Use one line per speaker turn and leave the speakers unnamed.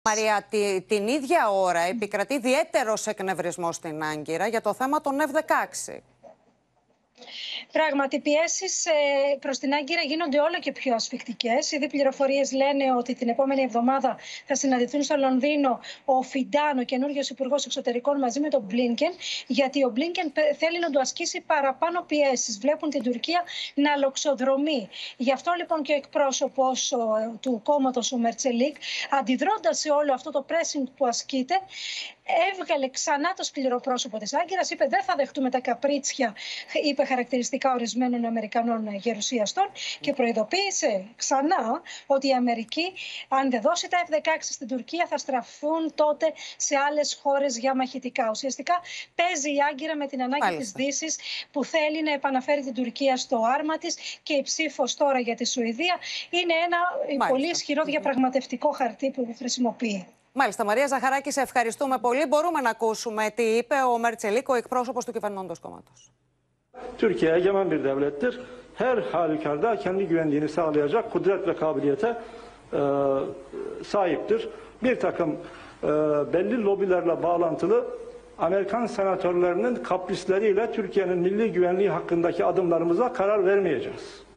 Μαρία, την ίδια ώρα επικρατεί ιδιαίτερος εκνευρισμός στην Άγκυρα για το θέμα των F-16.
Πράγματι, οι πιέσεις προς την Άγκυρα γίνονται όλο και πιο ασφικτικές. Ήδη πληροφορίες λένε ότι την επόμενη εβδομάδα θα συναντηθούν στο Λονδίνο ο Φιντάν, ο καινούργιος υπουργός εξωτερικών, μαζί με τον Μπλίνκεν, γιατί ο Μπλίνκεν θέλει να του ασκήσει παραπάνω πιέσεις. Βλέπουν την Τουρκία να λοξοδρομεί. Γι' αυτό λοιπόν και ο εκπρόσωπος του κόμματος, ο Μερτσελίκ, αντιδρώντας σε όλο αυτό το pressing που ασκείται, έβγαλε ξανά το σκληρό πρόσωπο της Άγκυρας, είπε δεν θα δεχτούμε τα καπρίτσια, είπε χαρακτηριστικά ορισμένων Αμερικανών γερουσιαστών, και προειδοποίησε ξανά ότι η Αμερική, αν δεν δώσει τα F-16 στην Τουρκία, θα στραφούν τότε σε άλλες χώρες για μαχητικά. Ουσιαστικά παίζει η Άγκυρα με την ανάγκη της Δύσης, που θέλει να επαναφέρει την Τουρκία στο άρμα της, και η ψήφος τώρα για τη Σουηδία είναι ένα πολύ ισχυρό διαπραγματευτικό χαρτί που χρησιμοποιεί.
Μάλιστα, Μαρία Ζαχαράκη, σε ευχαριστούμε πολύ. Μπορούμε να ακούσουμε τι είπε ο Μερτσελίκ, ο εκπρόσωπος του κυβερνώντος κόμματος.
Türkiye egemen bir devlettir. Her halükarda kendi güvenliğini sağlayacak kudret ve kabiliyete sahiptir. Bir takım belli lobilerle bağlantılı Amerikan senatörlerinin kaprisleriyle Türkiye'nin milli güvenliği hakkındaki adımlarımıza karar vermeyeceğiz.